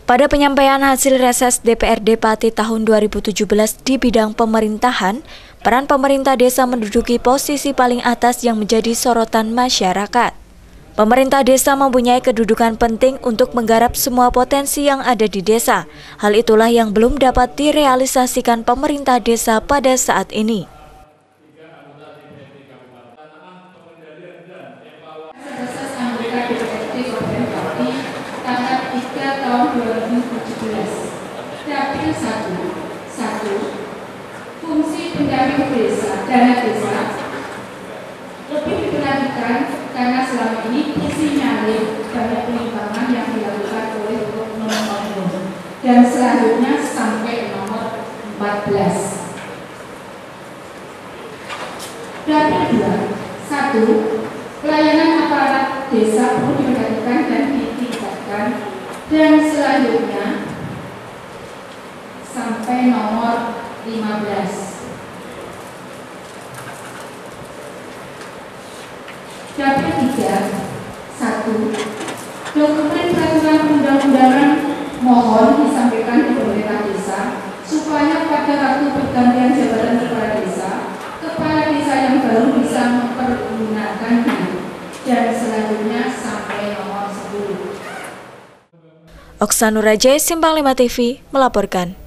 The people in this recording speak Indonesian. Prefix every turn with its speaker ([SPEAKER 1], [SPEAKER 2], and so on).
[SPEAKER 1] Pada penyampaian hasil reses DPRD Pati tahun 2017 di bidang pemerintahan, peran pemerintah desa menduduki posisi paling atas yang menjadi sorotan masyarakat. Pemerintah desa mempunyai kedudukan penting untuk menggarap semua potensi yang ada di desa. Hal itulah yang belum dapat direalisasikan pemerintah desa pada saat ini.
[SPEAKER 2] Tahun 2017, Dapil 1, fungsi pendamping desa, dana desa lebih diperhatikan karena selama ini isi nyalip banyak penyimpangan yang dilakukan oleh oknum-oknum, dan selanjutnya sampai nomor 14. Dapil 2, 1, pelayanan aparat desa perlu diperhatikan dan ditingkatkan, dan selanjutnya sampai nomor 15. Dapil 3, 1, dokumen peraturan undang-undangan mohon disampaikan ke pemerintah desa supaya pada waktu pergantian jabatan kepala desa yang baru bisa mempergunakannya, dan selanjutnya sampai nomor 10.
[SPEAKER 1] Oksanuraje, Simpang 5 TV, melaporkan.